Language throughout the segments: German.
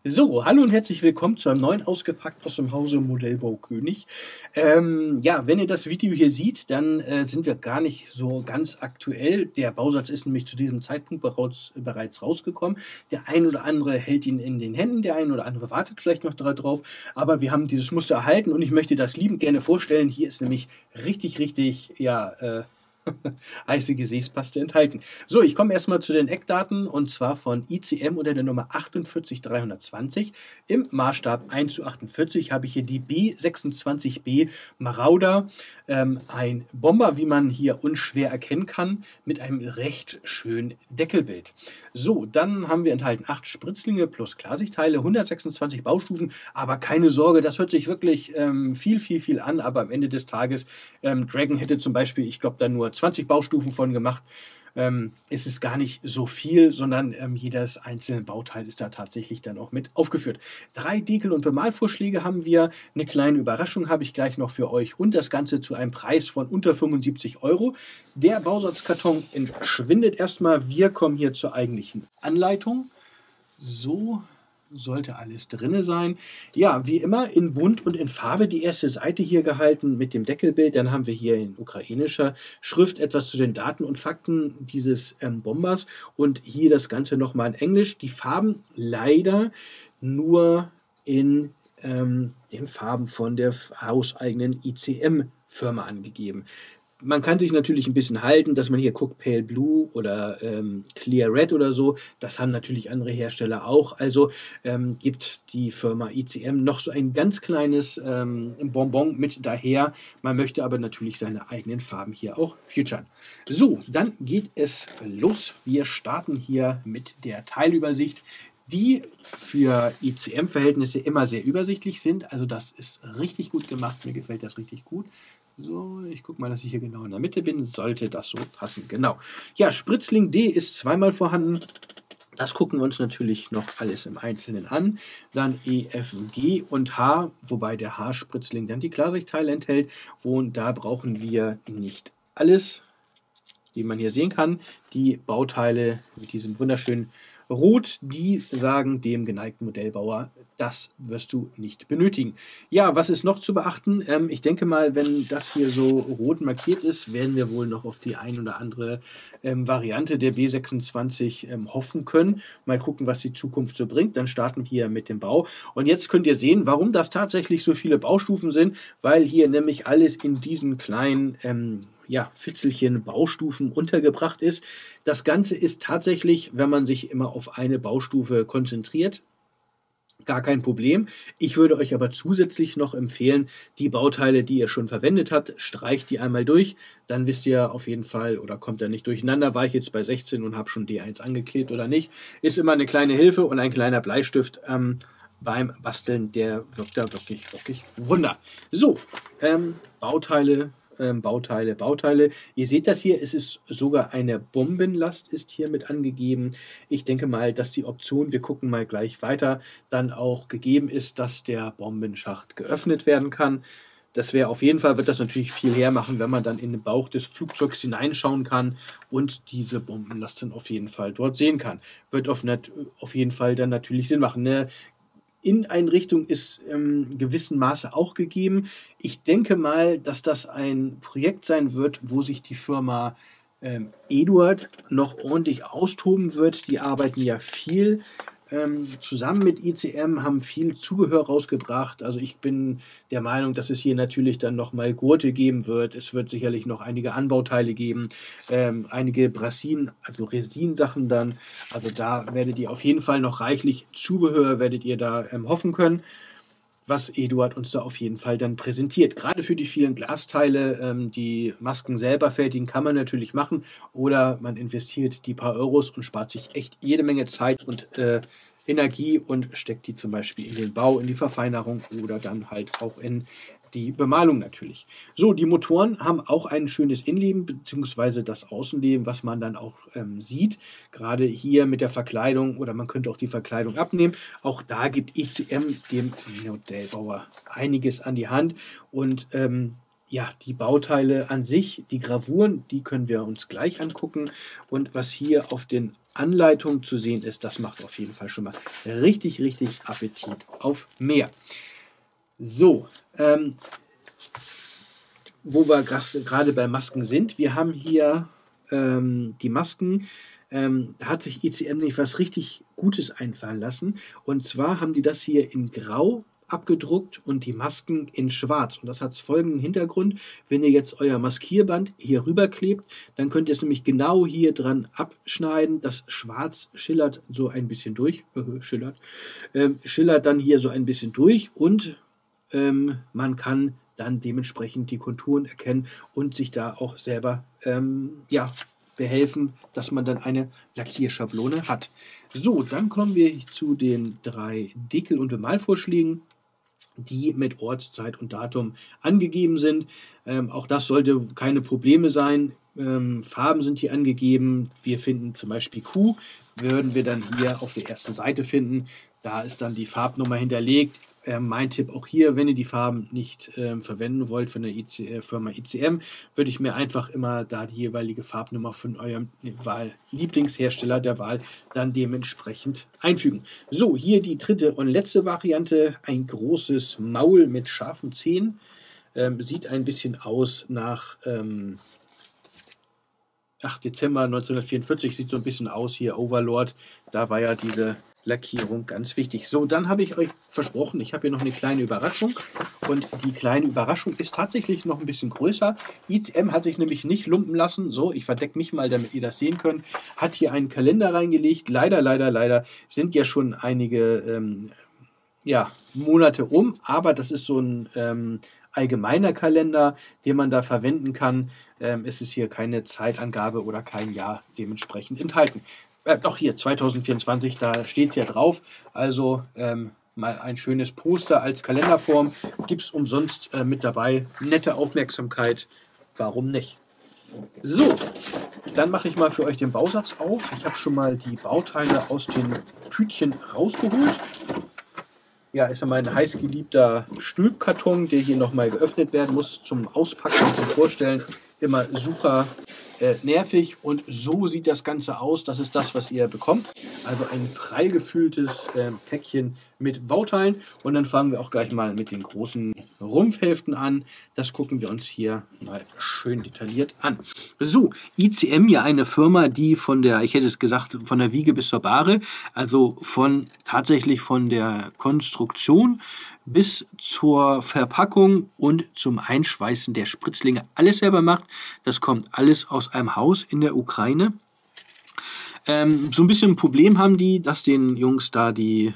So, hallo und herzlich willkommen zu einem neuen Ausgepackt aus dem Hause Modellbau König. Ja, wenn ihr das Video hier seht, dann sind wir gar nicht so ganz aktuell. Der Bausatz ist nämlich zu diesem Zeitpunkt bereits rausgekommen. Der ein oder andere hält ihn in den Händen, der ein oder andere wartet vielleicht noch drauf. Aber wir haben dieses Muster erhalten und ich möchte das liebend gerne vorstellen. Hier ist nämlich richtig, ja, heiße Gesäßpaste enthalten. So, ich komme erstmal zu den Eckdaten und zwar von ICM unter der Nummer 48320. Im Maßstab 1:48 habe ich hier die B26B Marauder, ein Bomber, wie man hier unschwer erkennen kann, mit einem recht schönen Deckelbild. So, dann haben wir enthalten 8 Spritzlinge plus Klarsichtteile, 126 Baustufen, aber keine Sorge, das hört sich wirklich viel an, aber am Ende des Tages, Dragon hätte zum Beispiel, ich glaube, da nur 20 Baustufen von gemacht. Ist es gar nicht so viel, sondern jedes einzelne Bauteil ist da tatsächlich dann auch mit aufgeführt. 3 Deckel- und Bemalvorschläge haben wir. Eine kleine Überraschung habe ich gleich noch für euch und das Ganze zu einem Preis von unter 75 €. Der Bausatzkarton entschwindet erstmal. Wir kommen hier zur eigentlichen Anleitung. So sollte alles drin sein. Ja, wie immer in bunt und in Farbe die erste Seite hier gehalten mit dem Deckelbild. Dann haben wir hier in ukrainischer Schrift etwas zu den Daten und Fakten dieses Bombers und hier das Ganze nochmal in Englisch. Die Farben leider nur in den Farben von der hauseigenen ICM-Firma angegeben. Man kann sich natürlich ein bisschen halten, dass man hier guckt, Pale Blue oder Clear Red oder so. Das haben natürlich andere Hersteller auch. Also gibt die Firma ICM noch so ein ganz kleines Bonbon mit daher. Man möchte aber natürlich seine eigenen Farben hier auch featuren. So, dann geht es los. Wir starten hier mit der Teilübersicht, die für ICM-Verhältnisse immer sehr übersichtlich sind. Also das ist richtig gut gemacht. Mir gefällt das richtig gut. So, ich gucke mal, dass ich hier genau in der Mitte bin. Sollte das so passen, genau. Ja, Spritzling D ist zweimal vorhanden. Das gucken wir uns natürlich noch alles im Einzelnen an. Dann E, F, G und H, wobei der H-Spritzling dann die Klarsichtteile enthält. Und da brauchen wir nicht alles, wie man hier sehen kann. Die Bauteile mit diesem wunderschönen Rot, die sagen dem geneigten Modellbauer, das wirst du nicht benötigen. Ja, was ist noch zu beachten? Ich denke mal, wenn das hier so rot markiert ist, werden wir wohl noch auf die ein oder andere Variante der B26 hoffen können. Mal gucken, was die Zukunft so bringt. Dann starten wir hier mit dem Bau. Und jetzt könnt ihr sehen, warum das tatsächlich so viele Baustufen sind, weil hier nämlich alles in diesen kleinen Fitzelchen Baustufen untergebracht ist. Das Ganze ist tatsächlich, wenn man sich immer auf eine Baustufe konzentriert, gar kein Problem. Ich würde euch aber zusätzlich noch empfehlen, die Bauteile, die ihr schon verwendet habt, streicht die einmal durch. Dann wisst ihr auf jeden Fall, oder kommt ihr nicht durcheinander, war ich jetzt bei 16 und habe schon D1 angeklebt oder nicht. Ist immer eine kleine Hilfe und ein kleiner Bleistift beim Basteln, der wirkt da wirklich Wunder. So, Bauteile. Ihr seht das hier, es ist sogar eine Bombenlast ist hier mit angegeben. Ich denke mal, dass die Option, wir gucken mal gleich weiter, dann auch gegeben ist, dass der Bombenschacht geöffnet werden kann. Das wäre auf jeden Fall, wird das natürlich viel hermachen, wenn man dann in den Bauch des Flugzeugs hineinschauen kann und diese Bombenlast dann auf jeden Fall dort sehen kann. Wird auf jeden Fall dann natürlich Sinn machen. Eine Inneneinrichtung ist im gewissen Maße auch gegeben. Ich denke mal, dass das ein Projekt sein wird, wo sich die Firma Eduard noch ordentlich austoben wird. Die arbeiten ja viel zusammen mit ICM, haben viel Zubehör rausgebracht. Also ich bin der Meinung, dass es hier natürlich dann nochmal Gurte geben wird. Es wird sicherlich noch einige Anbauteile geben, einige Resin-Sachen dann. Also da werdet ihr auf jeden Fall noch reichlich Zubehör, werdet ihr da hoffen können, was Eduard uns da auf jeden Fall dann präsentiert. Gerade für die vielen Glasteile, die Masken selber fertigen, kann man natürlich machen oder man investiert die paar Euros und spart sich echt jede Menge Zeit und Energie und steckt die zum Beispiel in den Bau, in die Verfeinerung oder dann halt auch in die Bemalung natürlich. So, die Motoren haben auch ein schönes Innenleben bzw. das Außenleben, was man dann auch sieht. Gerade hier mit der Verkleidung oder man könnte auch die Verkleidung abnehmen. Auch da gibt ICM dem Modellbauer einiges an die Hand und ja, die Bauteile an sich, die Gravuren, die können wir uns gleich angucken. Und was hier auf den Anleitungen zu sehen ist, das macht auf jeden Fall schon mal richtig, richtig Appetit auf mehr. So, wo wir gerade bei Masken sind, wir haben hier die Masken. Da hat sich ICM nämlich was richtig Gutes einfallen lassen. Und zwar haben die das hier in Grau abgedruckt und die Masken in Schwarz. Und das hat folgenden Hintergrund: Wenn ihr jetzt euer Maskierband hier rüber klebt, dann könnt ihr es nämlich genau hier dran abschneiden. Das Schwarz schillert so ein bisschen durch, schillert dann hier so ein bisschen durch und man kann dann dementsprechend die Konturen erkennen und sich da auch selber ja, behelfen, dass man dann eine Lackierschablone hat. So, dann kommen wir zu den 3 Deckel- und Bemalvorschlägen, die mit Ort, Zeit und Datum angegeben sind. Auch das sollte keine Probleme sein. Farben sind hier angegeben. Wir finden zum Beispiel Q, würden wir dann hier auf der ersten Seite finden. Da ist dann die Farbnummer hinterlegt. Mein Tipp auch hier: Wenn ihr die Farben nicht verwenden wollt von der Firma ICM, würde ich mir einfach immer da die jeweilige Farbnummer von eurem Lieblingshersteller der Wahl dann dementsprechend einfügen. So, hier die 3. und letzte Variante: ein großes Maul mit scharfen Zähnen. Sieht ein bisschen aus nach Dezember 1944, sieht so ein bisschen aus hier, Overlord, da war ja diese Lackierung ganz wichtig. So, dann habe ich euch versprochen, ich habe hier noch eine kleine Überraschung, und die kleine Überraschung ist tatsächlich noch ein bisschen größer. ICM hat sich nämlich nicht lumpen lassen. So, ich verdecke mich mal, damit ihr das sehen könnt. Hat hier einen Kalender reingelegt. Leider sind ja schon einige Monate um, aber das ist so ein allgemeiner Kalender, den man da verwenden kann. Es ist hier keine Zeitangabe oder kein Jahr dementsprechend enthalten. Doch hier, 2024, da steht es ja drauf. Also mal ein schönes Poster als Kalenderform. Gibt es umsonst mit dabei. Nette Aufmerksamkeit. Warum nicht? So, dann mache ich mal für euch den Bausatz auf. Ich habe schon mal die Bauteile aus den Tütchen rausgeholt. Ja, ist ja mein heißgeliebter Stülpkarton, der hier nochmal geöffnet werden muss zum Auspacken und zum Vorstellen. Immer super nervig, und so sieht das Ganze aus. Das ist das, was ihr bekommt. Also ein prall gefülltes Päckchen mit Bauteilen. Und dann fangen wir auch gleich mal mit den großen Rumpfhälften an. Das gucken wir uns hier mal schön detailliert an. So, ICM, ja eine Firma, die von der, ich hätte es gesagt, von der Wiege bis zur Bahre, also tatsächlich von der Konstruktion bis zur Verpackung und zum Einschweißen der Spritzlinge alles selber macht. Das kommt alles aus einem Haus in der Ukraine. So ein bisschen ein Problem haben die, dass den Jungs da die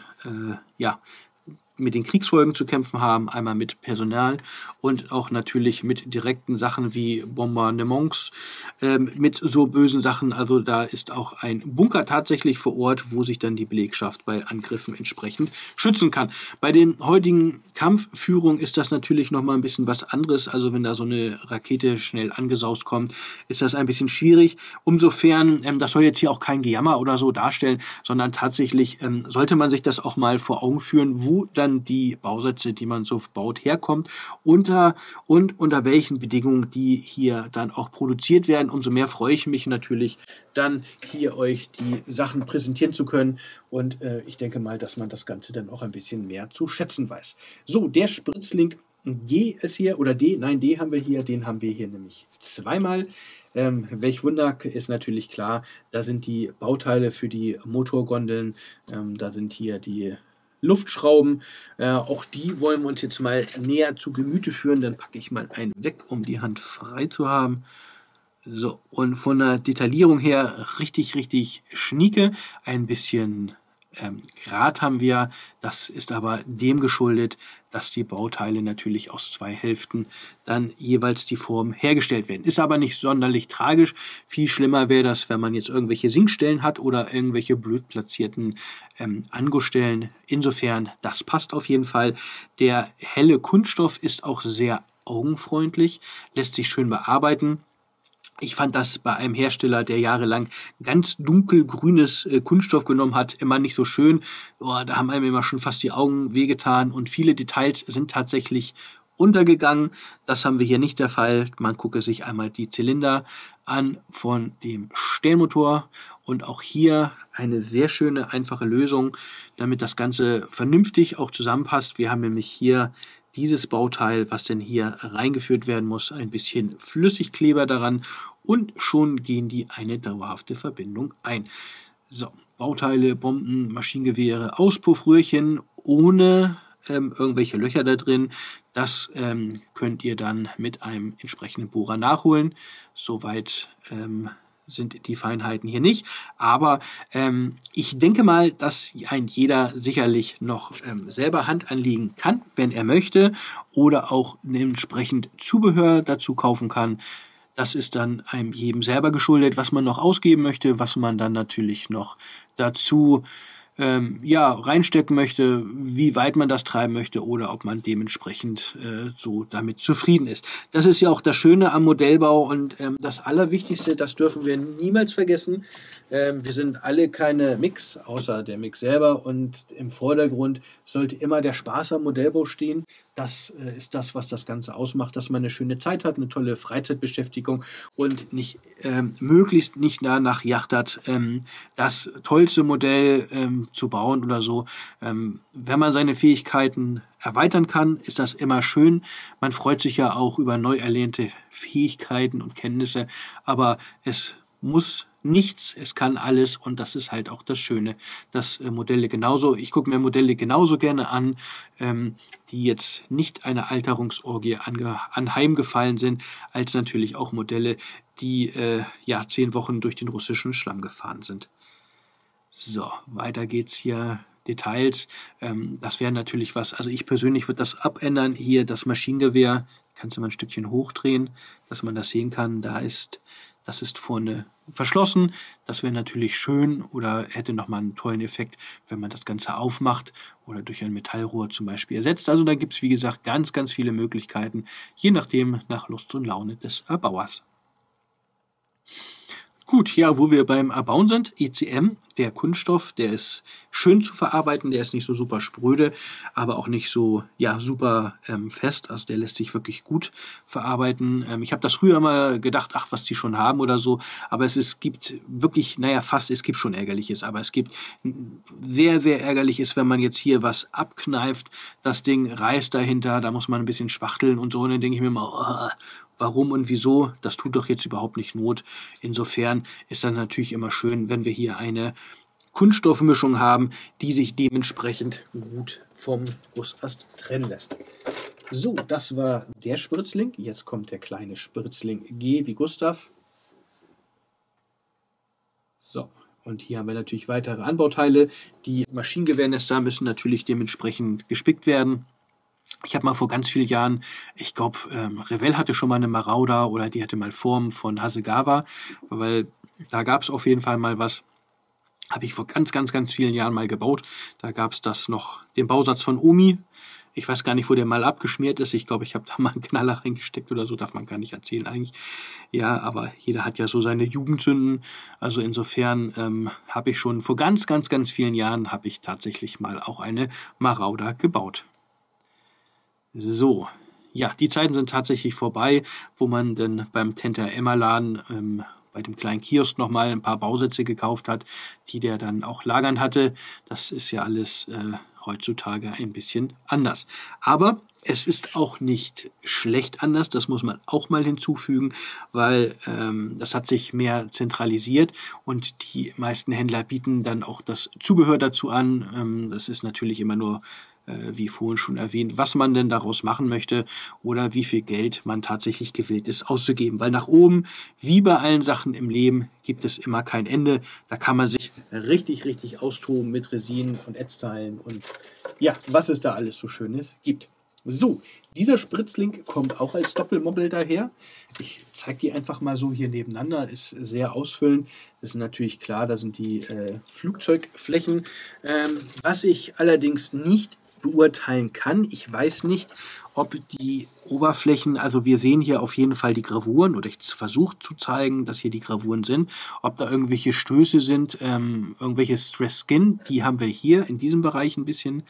mit den Kriegsfolgen zu kämpfen haben, einmal mit Personal und auch natürlich mit direkten Sachen wie Bombardements, mit so bösen Sachen. Also da ist auch ein Bunker tatsächlich vor Ort, wo sich dann die Belegschaft bei Angriffen entsprechend schützen kann. Bei den heutigen Kampfführungen ist das natürlich nochmal ein bisschen was anderes. Also wenn da so eine Rakete schnell angesaust kommt, ist das ein bisschen schwierig. Insofern, das soll jetzt hier auch kein Gejammer oder so darstellen, sondern tatsächlich sollte man sich das auch mal vor Augen führen, wo dann die Bausätze, die man so baut, herkommt, unter welchen Bedingungen die hier dann auch produziert werden. Umso mehr freue ich mich natürlich, dann hier euch die Sachen präsentieren zu können, und ich denke mal, dass man das Ganze dann auch ein bisschen mehr zu schätzen weiß. So, der Spritzling G ist hier, oder D, nein, D haben wir hier, den haben wir hier nämlich zweimal. Welch Wunder, ist natürlich klar, da sind die Bauteile für die Motorgondeln, da sind hier die Luftschrauben, auch die wollen wir uns jetzt mal näher zu Gemüte führen. Dann packe ich mal einen weg, um die Hand frei zu haben. So, und von der Detaillierung her richtig schnieke. Ein bisschen Grat haben wir. Das ist aber dem geschuldet, dass die Bauteile natürlich aus 2 Hälften dann jeweils die Form hergestellt werden. Ist aber nicht sonderlich tragisch. Viel schlimmer wäre das, wenn man jetzt irgendwelche Sinkstellen hat oder irgendwelche blöd platzierten Angussstellen. Insofern, das passt auf jeden Fall. Der helle Kunststoff ist auch sehr augenfreundlich, lässt sich schön bearbeiten. Ich fand das bei einem Hersteller, der jahrelang ganz dunkelgrünes Kunststoff genommen hat, immer nicht so schön. Da haben einem immer schon fast die Augen wehgetan, und viele Details sind tatsächlich untergegangen. Das haben wir hier nicht der Fall. Man gucke sich einmal die Zylinder an von dem Stellmotor und auch hier eine sehr schöne, einfache Lösung, damit das Ganze vernünftig auch zusammenpasst. Wir haben nämlich hier dieses Bauteil, was denn hier reingeführt werden muss, ein bisschen Flüssigkleber daran und schon gehen die eine dauerhafte Verbindung ein. So, Bauteile, Bomben, Maschinengewehre, Auspuffröhrchen ohne irgendwelche Löcher da drin. Das könnt ihr dann mit einem entsprechenden Bohrer nachholen. Soweit sind die Feinheiten hier nicht. Aber ich denke mal, dass ein jeder sicherlich noch selber Hand anlegen kann, wenn er möchte, oder auch entsprechend Zubehör dazu kaufen kann. Das ist dann einem jedem selber geschuldet, was man noch ausgeben möchte, was man dann natürlich noch dazu reinstecken möchte, wie weit man das treiben möchte oder ob man dementsprechend so damit zufrieden ist. Das ist ja auch das Schöne am Modellbau und das Allerwichtigste, das dürfen wir niemals vergessen. Wir sind alle keine Mix, außer der Mix selber, und im Vordergrund sollte immer der Spaß am Modellbau stehen. Das ist das, was das Ganze ausmacht, dass man eine schöne Zeit hat, eine tolle Freizeitbeschäftigung und nicht möglichst nicht danach jachtert, das tollste Modell zu bauen oder so. Wenn man seine Fähigkeiten erweitern kann, ist das immer schön. Man freut sich ja auch über neu erlernte Fähigkeiten und Kenntnisse, aber es muss nichts, es kann alles und das ist halt auch das Schöne, dass Modelle genauso, ich gucke mir Modelle genauso gerne an, die jetzt nicht einer Alterungsorgie anheimgefallen sind, als natürlich auch Modelle, die 10 Wochen durch den russischen Schlamm gefahren sind. So, weiter geht's hier. Details, das wäre natürlich was, also ich persönlich würde das abändern, hier das Maschinengewehr, kannst du mal ein Stückchen hochdrehen, dass man das sehen kann, das ist vorne verschlossen, das wäre natürlich schön oder hätte nochmal einen tollen Effekt, wenn man das Ganze aufmacht oder durch ein Metallrohr zum Beispiel ersetzt. Also da gibt es, wie gesagt, ganz, ganz viele Möglichkeiten, je nachdem nach Lust und Laune des Erbauers. Gut, ja, wo wir beim Erbauen sind, ECM, der Kunststoff, der ist schön zu verarbeiten, der ist nicht so super spröde, aber auch nicht so super fest, also der lässt sich wirklich gut verarbeiten. Ich habe das früher mal gedacht, ach, was die schon haben oder so, aber es gibt wirklich, es gibt schon Ärgerliches, aber es gibt sehr, sehr Ärgerliches, wenn man jetzt hier was abkneift, das Ding reißt dahinter, da muss man ein bisschen spachteln und so, und dann denke ich mir mal, warum und wieso, das tut doch jetzt überhaupt nicht Not. Insofern ist das natürlich immer schön, wenn wir hier eine Kunststoffmischung haben, die sich dementsprechend gut vom Gussast trennen lässt. So, das war der Spritzling. Jetzt kommt der kleine Spritzling G wie Gustav. So, und hier haben wir natürlich weitere Anbauteile. Die Maschinengewehrnester müssen natürlich dementsprechend gespickt werden. Ich habe mal vor ganz vielen Jahren, ich glaube, Revell hatte schon mal eine Marauder oder die hatte mal Form von Hasegawa, weil da gab es auf jeden Fall mal was. Habe ich vor ganz, ganz, ganz vielen Jahren mal gebaut. Da gab es das noch, den Bausatz von Omi. Ich weiß gar nicht, wo der mal abgeschmiert ist. Ich glaube, ich habe da mal einen Knaller reingesteckt oder so, darf man gar nicht erzählen eigentlich. Ja, aber jeder hat ja so seine Jugendsünden. Also insofern habe ich schon vor ganz, ganz, ganz vielen Jahren habe ich tatsächlich mal auch eine Marauder gebaut. So, ja, die Zeiten sind tatsächlich vorbei, wo man dann beim Tante-Emma-Laden bei dem kleinen Kiosk nochmal ein paar Bausätze gekauft hat, die der dann auch lagern hatte. Das ist ja alles heutzutage ein bisschen anders. Aber es ist auch nicht schlecht anders, das muss man auch mal hinzufügen, weil das hat sich mehr zentralisiert und die meisten Händler bieten dann auch das Zubehör dazu an. Das ist natürlich immer nur, wie vorhin schon erwähnt, was man denn daraus machen möchte oder wie viel Geld man tatsächlich gewillt ist auszugeben. Weil nach oben, wie bei allen Sachen im Leben, gibt es immer kein Ende. Da kann man sich richtig, richtig austoben mit Resinen und Ätzteilen und ja, was es da alles so Schönes gibt. So, dieser Spritzling kommt auch als Doppelmobbel daher. Ich zeige die einfach mal so hier nebeneinander, ist sehr ausfüllend. Das ist natürlich klar, da sind die Flugzeugflächen. Was ich allerdings nicht beurteilen kann, ich weiß nicht, ob die Oberflächen, also wir sehen hier auf jeden Fall die Gravuren, oder ich versuche zu zeigen, dass hier die Gravuren sind, ob da irgendwelche Stöße sind, irgendwelche Stress Skin, die haben wir hier in diesem Bereich ein bisschen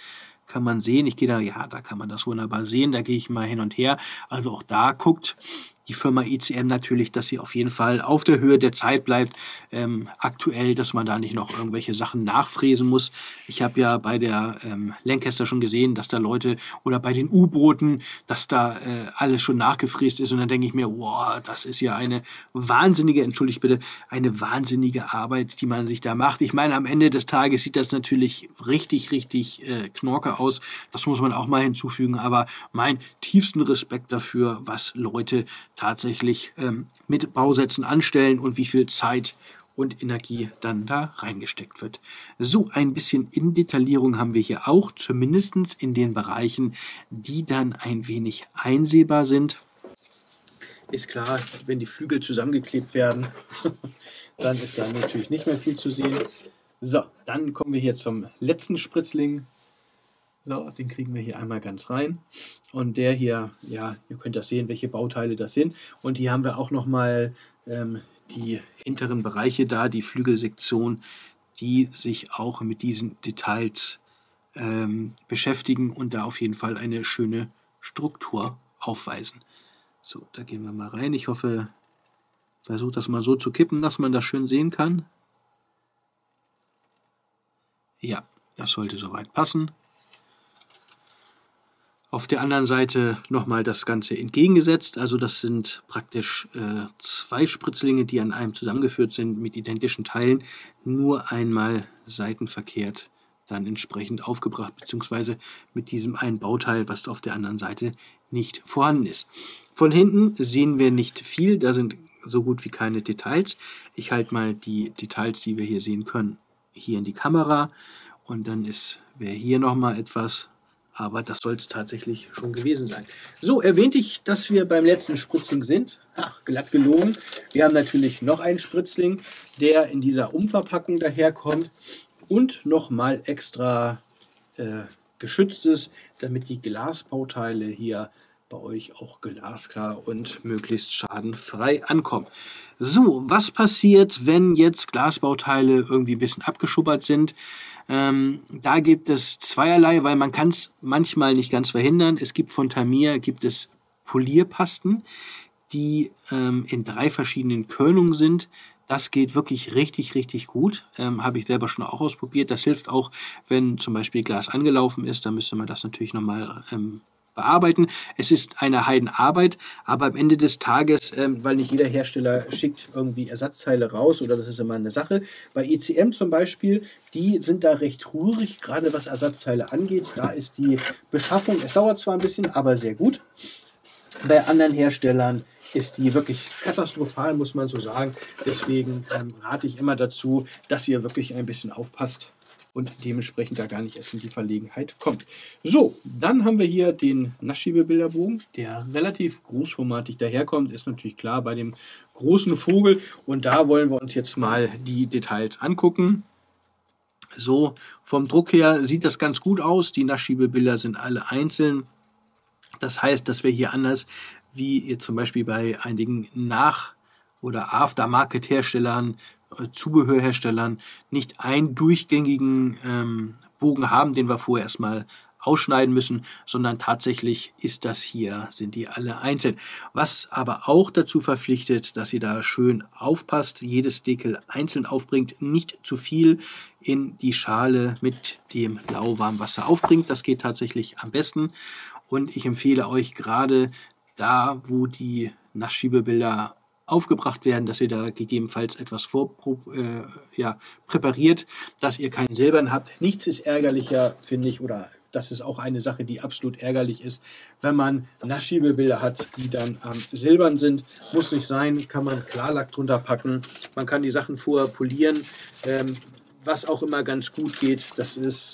kann man sehen. Ich gehe da, ja, da kann man das wunderbar sehen. Da gehe ich mal hin und her. Also auch da guckt die Firma ICM natürlich, dass sie auf jeden Fall auf der Höhe der Zeit bleibt, aktuell, dass man da nicht noch irgendwelche Sachen nachfräsen muss. Ich habe ja bei der Lancaster schon gesehen, dass da Leute, oder bei den U-Booten, dass da alles schon nachgefräst ist, und dann denke ich mir, wow, das ist ja eine wahnsinnige, entschuldigt bitte, eine wahnsinnige Arbeit, die man sich da macht. Ich meine, am Ende des Tages sieht das natürlich richtig, richtig knorke aus. Das muss man auch mal hinzufügen, aber mein tiefsten Respekt dafür, was Leute tatsächlich mit Bausätzen anstellen und wie viel Zeit und Energie dann da reingesteckt wird. So ein bisschen Indetaillierung haben wir hier auch, zumindest in den Bereichen, die dann ein wenig einsehbar sind. Ist klar, wenn die Flügel zusammengeklebt werden, dann ist da natürlich nicht mehr viel zu sehen. So, dann kommen wir hier zum letzten Spritzling. So, den kriegen wir hier einmal ganz rein. Und der hier, ja, ihr könnt das sehen, welche Bauteile das sind. Und hier haben wir auch nochmal die hinteren Bereiche da, die Flügelsektion, die sich auch mit diesen Details beschäftigen und da auf jeden Fall eine schöne Struktur aufweisen. So, da gehen wir mal rein. Ich hoffe, versuche das mal so zu kippen, dass man das schön sehen kann. Ja, das sollte soweit passen. Auf der anderen Seite nochmal das Ganze entgegengesetzt. Also das sind praktisch zwei Spritzlinge, die an einem zusammengeführt sind mit identischen Teilen, nur einmal seitenverkehrt dann entsprechend aufgebracht, beziehungsweise mit diesem einen Bauteil, was auf der anderen Seite nicht vorhanden ist. Von hinten sehen wir nicht viel, da sind so gut wie keine Details. Ich halte mal die Details, die wir hier sehen können, hier in die Kamera, und dann wäre hier nochmal etwas, aber das soll es tatsächlich schon gewesen sein. So, erwähnte ich, dass wir beim letzten Spritzling sind. Ach, glatt gelogen. Wir haben natürlich noch einen Spritzling, der in dieser Umverpackung daherkommt und nochmal extra geschützt ist, damit die Glasbauteile hier bei euch auch glasklar und möglichst schadenfrei ankommen. So, was passiert, wenn jetzt Glasbauteile irgendwie ein bisschen abgeschubbert sind? Da gibt es zweierlei, weil man kann es manchmal nicht ganz verhindern. Es gibt von Tamiya Polierpasten, die in 3 verschiedenen Körnungen sind. Das geht wirklich richtig, richtig gut. Habe ich selber schon auch ausprobiert. Das hilft auch, wenn zum Beispiel Glas angelaufen ist. Da müsste man das natürlich nochmal bearbeiten. Es ist eine Heidenarbeit, aber am Ende des Tages, weil nicht jeder Hersteller schickt irgendwie Ersatzteile raus, oder das ist immer eine Sache. Bei ICM zum Beispiel, die sind da recht ruhig, gerade was Ersatzteile angeht. Da ist die Beschaffung, es dauert zwar ein bisschen, aber sehr gut. Bei anderen Herstellern ist die wirklich katastrophal, muss man so sagen. Deswegen rate ich immer dazu, dass ihr wirklich ein bisschen aufpasst und dementsprechend da gar nicht erst in die Verlegenheit kommt. So, dann haben wir hier den Nassschiebebilderbogen, der relativ großformatig daherkommt. Ist natürlich klar bei dem großen Vogel. Und da wollen wir uns jetzt mal die Details angucken. So, vom Druck her sieht das ganz gut aus. Die Nassschiebebilder sind alle einzeln. Das heißt, dass wir hier anders wie ihr zum Beispiel bei einigen oder Aftermarket-Herstellern, Zubehörherstellern, nicht einen durchgängigen Bogen haben, den wir vorher erstmal ausschneiden müssen, sondern tatsächlich sind die alle einzeln. Was aber auch dazu verpflichtet, dass ihr da schön aufpasst, jedes Deckel einzeln aufbringt, nicht zu viel in die Schale mit dem lauwarmen Wasser aufbringt. Das geht tatsächlich am besten. Und ich empfehle euch gerade da, wo die Nassschiebebilder aufgebracht werden, dass ihr da gegebenenfalls etwas präpariert, dass ihr keinen Silbern habt. Nichts ist ärgerlicher, finde ich, oder das ist auch eine Sache, die absolut ärgerlich ist, wenn man Nassschiebebilder hat, die dann silbern sind. Muss nicht sein, kann man Klarlack drunter packen. Man kann die Sachen vorher polieren. Was auch immer ganz gut geht, das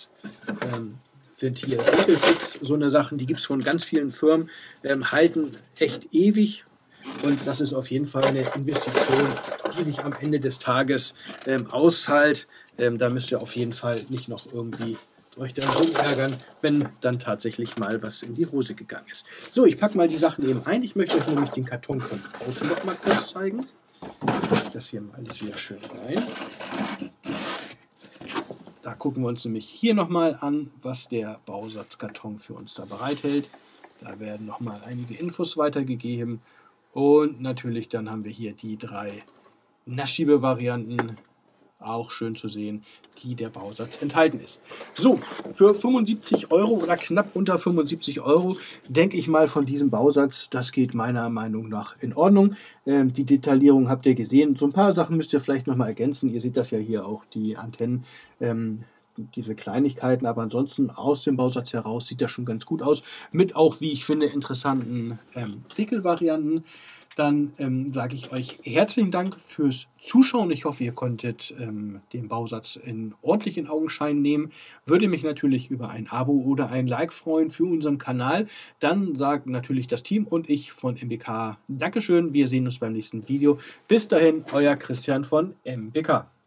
sind hier Winkelfix, so eine Sachen, die gibt es von ganz vielen Firmen, halten echt ewig, und das ist auf jeden Fall eine Investition, die sich am Ende des Tages auszahlt. Da müsst ihr auf jeden Fall nicht noch irgendwie euch dann rumärgern, wenn dann tatsächlich mal was in die Hose gegangen ist. So, ich packe mal die Sachen eben ein. Ich möchte euch nämlich den Karton von außen noch mal kurz zeigen. Ich packe das hier mal alles wieder schön rein. Da gucken wir uns nämlich hier nochmal an, was der Bausatzkarton für uns da bereithält. Da werden nochmal einige Infos weitergegeben. Und natürlich dann haben wir hier die 3 Nachschiebe-Varianten, auch schön zu sehen, die der Bausatz enthalten ist. So, für 75 € oder knapp unter 75 € denke ich mal von diesem Bausatz, das geht meiner Meinung nach in Ordnung. Die Detaillierung habt ihr gesehen. So ein paar Sachen müsst ihr vielleicht nochmal ergänzen. Ihr seht das ja hier auch, die Antennen, diese Kleinigkeiten, aber ansonsten aus dem Bausatz heraus sieht das schon ganz gut aus. Mit auch, wie ich finde, interessanten Wickelvarianten. Dann sage ich euch herzlichen Dank fürs Zuschauen. Ich hoffe, ihr konntet den Bausatz ordentlich in Augenschein nehmen. Würde mich natürlich über ein Abo oder ein Like freuen für unseren Kanal. Dann sagt natürlich das Team und ich von MBK Dankeschön. Wir sehen uns beim nächsten Video. Bis dahin, euer Christian von MBK.